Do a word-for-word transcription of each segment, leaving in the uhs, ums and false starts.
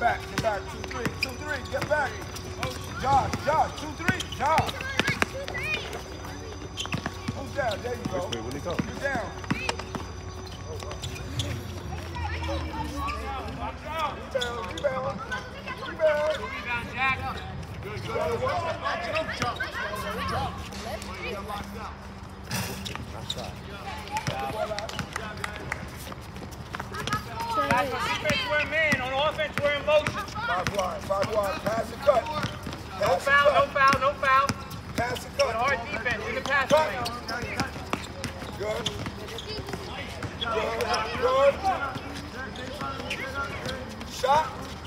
back, get back. Two, three, two, three, get back. Josh, Josh, two, three, Josh. Who's down? There you go. Which way will he go? You're down. Rebound, rebound, rebound. Rebound, Jack. Good, good. Jump, jump. Jump. Guys, on defense, we're in man. On offense, we're in motion. Five wide, five wide. Pass and cut. No Pass foul, and no cut. foul, no foul. Pass and Good cut. hard defense in the pass Cut. lane. Good. Good. Good. Shot.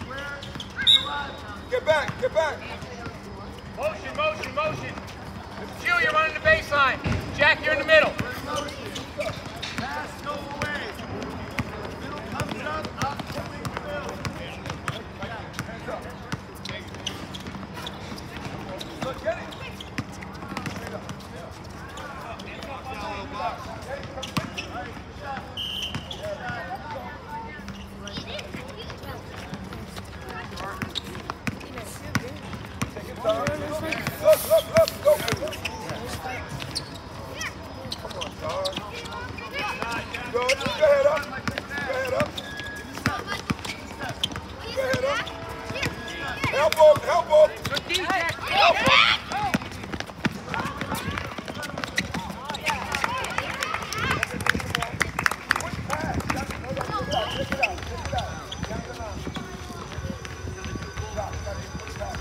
Get back, get back. Motion, motion, motion. Q, you're running the baseline. Jack, you're in the middle. Pass, go away. Middle comes up, up, coming middle. Hands up. Look, get it. Look, look, look, go. Come on, dog. Good. Keep your head up. Keep your head up. Keep your head up. Elbow, elbow. Good D, Jack. Elbow. Push pass. Check it out. Check it out. Check it out. Down the line. Stop. Got it. Push pass.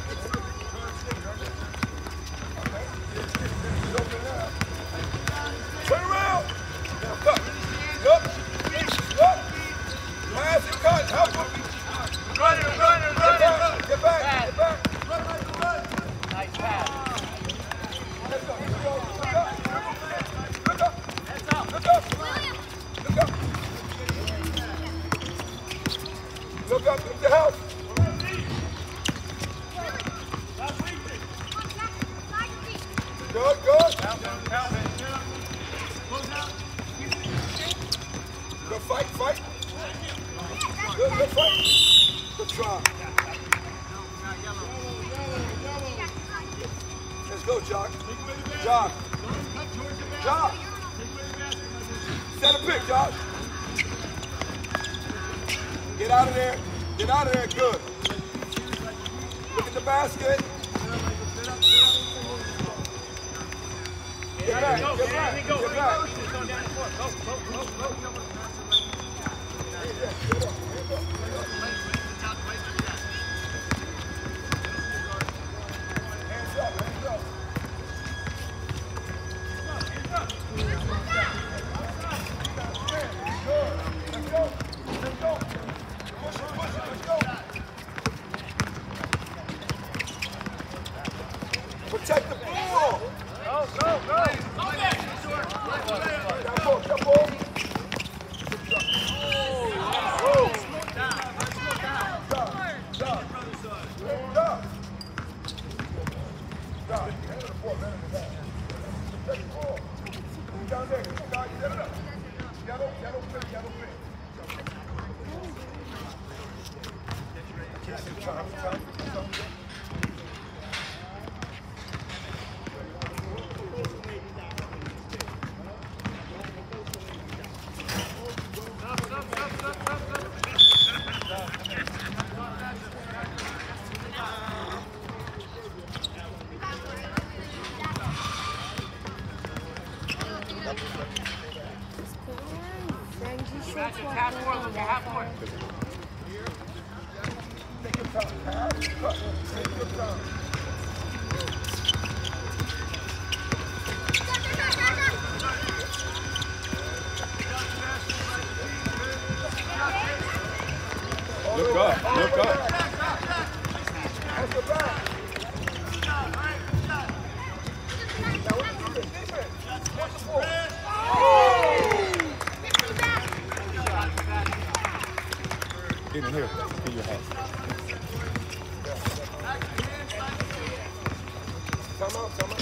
Turn around. Now cut. Look. Look. Pass and cut. Help him. Runner, runner, Get runner. back. Get back. Get back. Nice pass. Let's go. Let's go. Look up. Look up. Look up. Look up. Look up. Look to help. Good, good. Good fight, fight. Good, good fight. Good try. Let's go, Jock. Jock. Jock. Set a pick, Jock. Get out of there. Get out of there. Good. Look at the basket. Get back, Go, get man. back, We go. get We back. motion. It's going down the court. Go, go, go, go. Get up, get up, get up. Hands up, hands up. Good. Let's go. Let's go. Push it, push it. Let's go. Protect the ball. Go, go, go. Jump ball, jump ball. Woo. Stop, stop. Stop. Stop. Hand the ball, man. Protect the ball. Down there. Come on, guys. Set it up. Yellow, yellow pin, yellow pin. Time, time, time. That's a half court. Look at half court. Take your time. Pass, cut. Take your time. Look up, look up. That's the back. Now, what is this? Defense. What's the ball? Get in here. Get your hat. Come on, come on.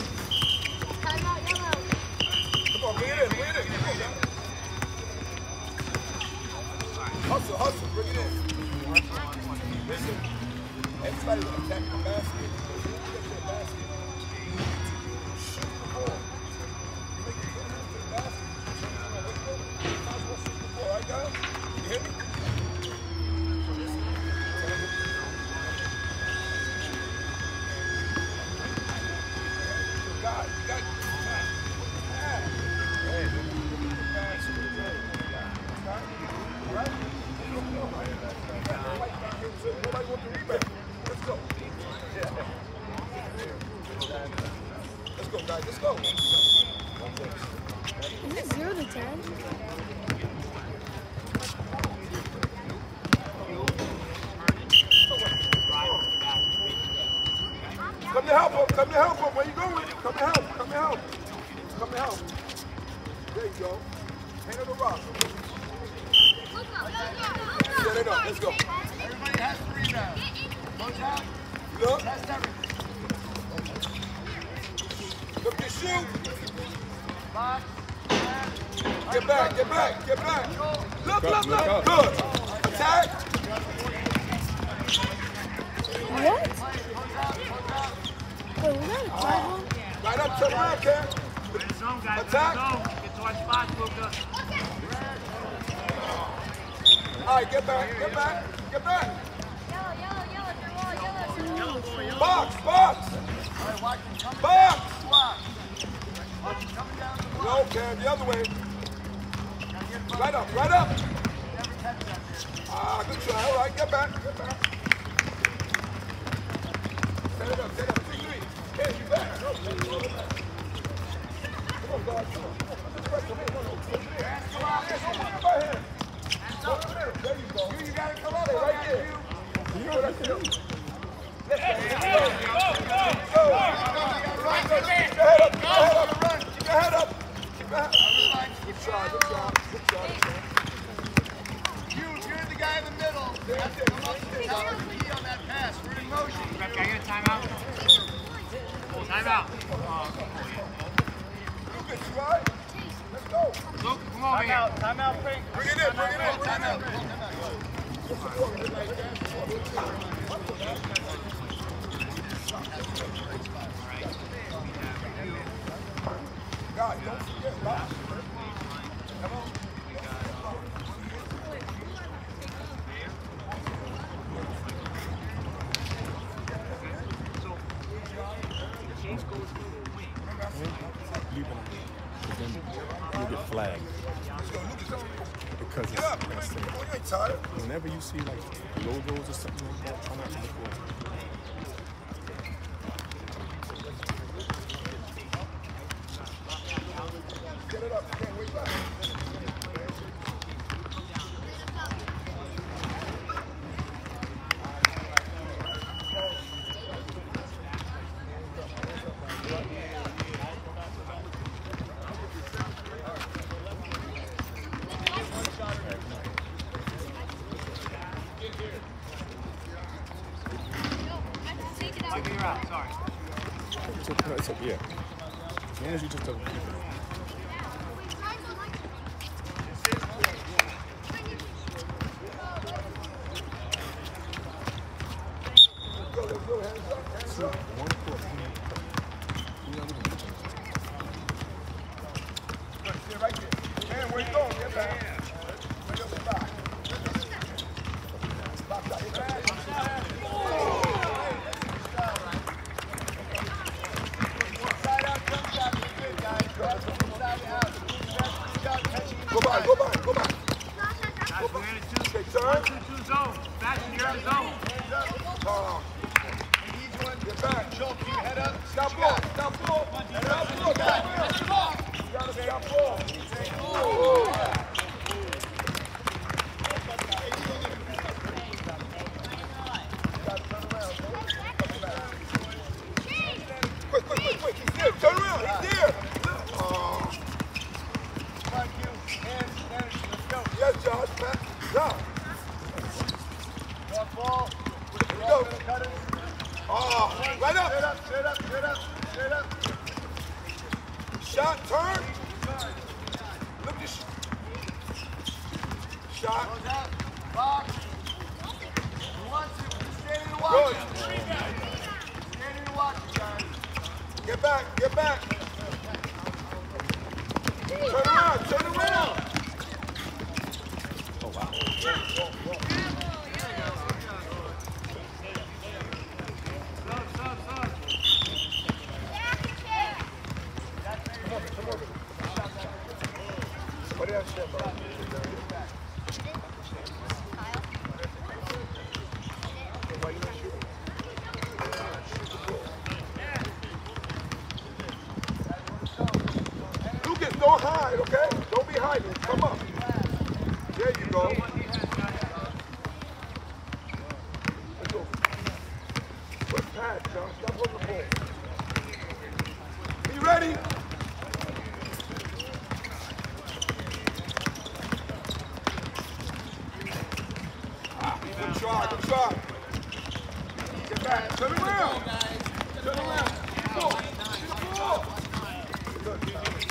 Come on, bring it in, bring it in. Come on, guys. Hustle, hustle, bring it in. Listen, everybody will attack the basket. If you get to the basket, you need to shoot the ball. You make it get to the basket, you turn around, wait, wait, you might as well shoot the ball, right, guys? You hear me? So listen, God, you got to hey, look at the basket. Right? Nobody wants the rebound. Let's go. Let's go, guys. Let's go. Is it zero to ten? Come to help him. Come to help him. Where you going? Come to help. Come to help. Come to help. There you go. Hand on the rock. Set it up. Let's go. Everybody has to rebound. Close out. Look. Test everything. Look to shoot. Box. Get back. Get back. Get back. Look, look, Look look. up. Good. Attack. What? Wait, was that a travel? Right up. Turn around, Cam. Red zone, guys. Attack. Red zone. Get to our spots, Luka. All right, get back. Get back. Get back. Box. Box. Box. No, Cam. The other way. Right up. Right up. Ah, good try. All right, get back. Get back. Set it up. Set it up. Two, three. Cam, you back. No, come on, guys. Come on. Come on. Come on. Come on. Don't worry about him. There you go. You, you got to come up right there. You know what I said? Let's go. Go. Go. Keep your head up. Keep your head up. Keep your head up. Keep your head up. Good try. Good try. Good try. You, you're the guy in the middle. You have to come up to the top of the key on that pass. We're in motion. Rep, can I get a timeout? Oh, timeout. Lucas, you all right? Let's go. Luke, come over here. Timeout, Frank. Bring it in. Bring it in. Bring it in. Guys, don't forget, box. Come on. Leave it. But then you get flagged. Because it's, Get up. like I said, You ain't tired. whenever you see like logos or something like that, try not to look for it. Get it up. You can't wait back. Luka, you're out. Sorry. It's okay, no, it's okay, yeah. As long as you just don't keep it. So, one court, you know, we can change it. Good. Stay right there. Man, where you going? Get back. Bring up the back. Box out. Get back. Go by, go by, go by. Guys, we're in a two, Okay, turn. two, two zone. Fashion, you're in the zone. Uh, get back. Joel, keep your head up. Stop ball. Stop ball. Stop ball. Stop ball. You gotta stop ball. Quick, quick, quick, quick. He's there. Turn around. He's there. Oh. Yes, Josh. Pat. Yeah. Ball. Here we go. Oh, right up. Straight up, straight up, straight up, straight up. Shot, turn. Look at this. Shot. Close out. Box. One, two. Standing to watch it. Standing to watch it, guys. Get back, get back. Turn around, turn around. Oh, wow. What do you have to say, bro? Why you not shooting? Lucas, don't hide, okay? Don't be hiding. Come up. There you go. Let's go. Good pass, John. Stop holding the ball. Be ready. Good try, good try. Get back. Turn around. Turn around. Go. Go. Good.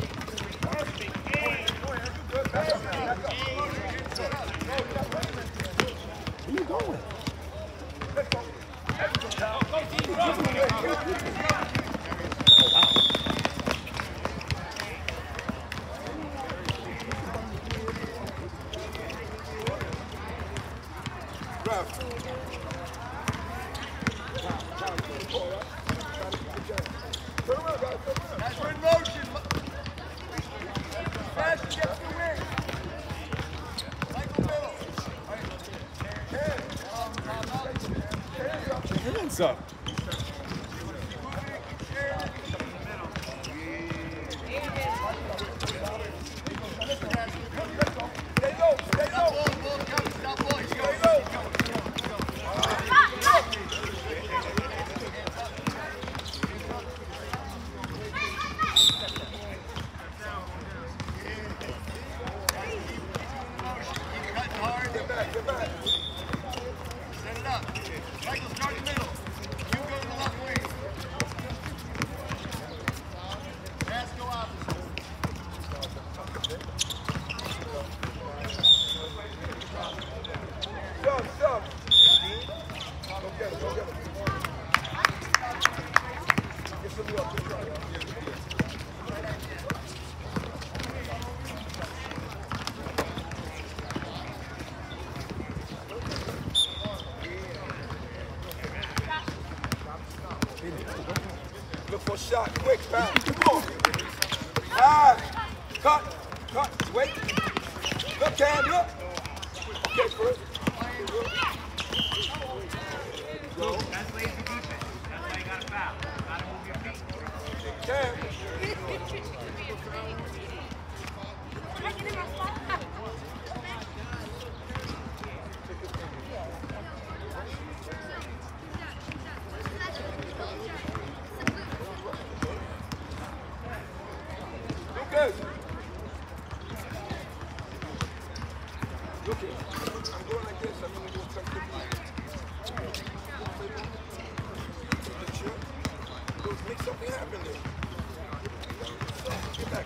Good. Back up, back up. Where you going? Let's go. Let's go. Oh, wow. Ref. Turn around, guys. Turn around. Guys, we're in motion. Fast to get to the wing. Michael middle. Hands up. Stay low, stay low. Ball, ball, coach. Stop ball. Stay low. Keep cutting hard. Get back, get back. Set it up. Michael, start in the middle. You go to the left wing. Pass go opposite. Shove, shove. Go get it, go get it. Get somebody up, good try. Look for a shot, quick, pass. Come on. Pass. Cut, cut, wait. Look, Cam, look. Okay, Chris. That's lazy defense. That's why you got to foul. You got to move your feet. Cam. Lucas. Lucas. I'm going like this. I'm going to do some quick Let's make something happen there. Get back.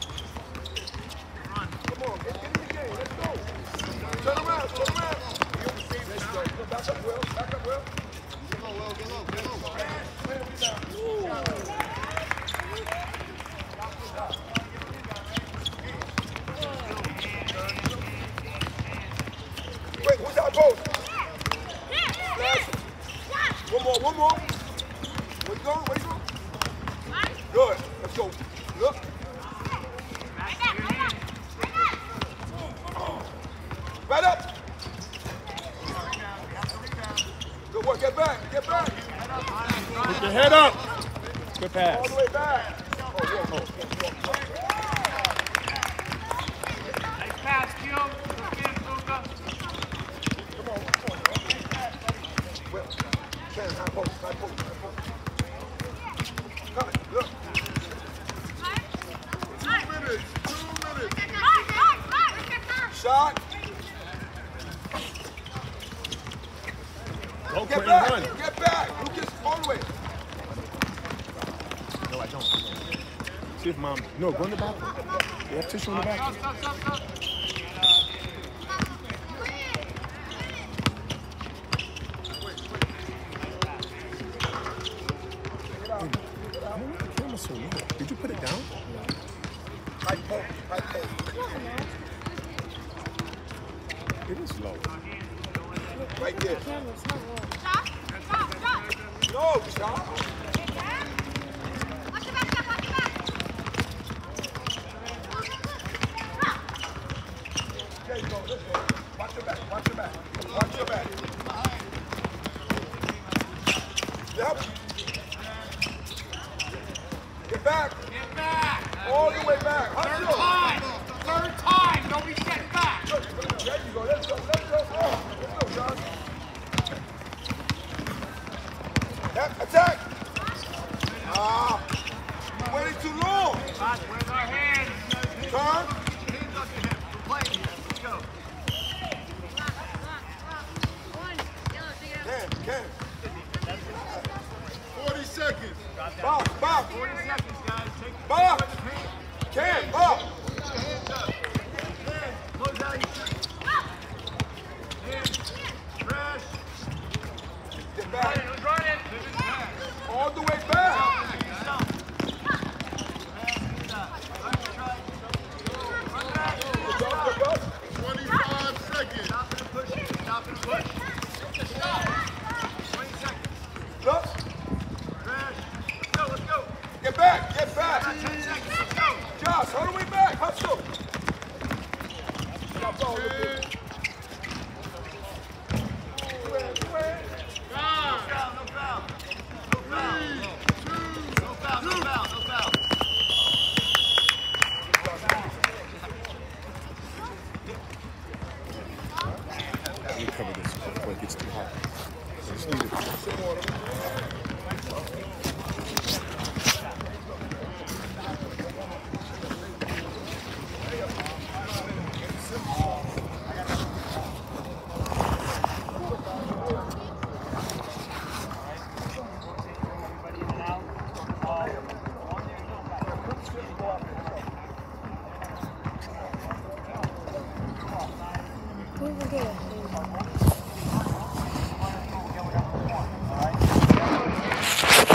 Come on, get, get in the game. Let's go. Turn around, turn around. Let's go. Go back up, Will. Back up, Will. Get low, Will. Get low. Get low. Wait, who's our post? Last. One more, one more. Where you going? Where you going? Good. Let's go. Look. Right up. Good work. Get back. Get back. Put your head up. Good pass. All the way back. Oh, whoa. Nice pass, Q. Look in, Luka. Come on. Come on. Well, Ken, high post. High post. High post. Cut. Look. Two minutes. Two minutes. Shot. Go, Get Quentin, back. run. Get back. Lucas, all the way. No, I don't. See if mom. No, go in the bathroom. They have tissue in the bathroom. Stop, stop, stop, stop. Right there. Camera's not on. No, stop. There you go, let's go. Watch your back, watch your back. Watch your back. Yep. Get back. Get back. All the way back. Third Hustle. time. Third time. Nobody's getting back. There you go, let's go, let's go. Oh, let's go, John. Yep, attack. Ah, you're waiting too long. Where's our hands? Turn. Hands up to him. We're playing here. Let's go. Ken, Ken. forty seconds. Bob, Bob. forty seconds, guys. Take Bob. the paint. Ken, Bob. Hands up. Hands. Close out your hands. Trash. Get back. Who's running? All the way back. twenty-five seconds. Stop and push. Stop and push. twenty seconds. Look. Trash. Let's go, let's go. Get back, get back. ten seconds. Let's go. Josh, all the way back. Hustle. Stop all the way. No foul, no foul. No foul. No foul, no foul, no foul. Let me cover this before it gets too hot. Just leave it.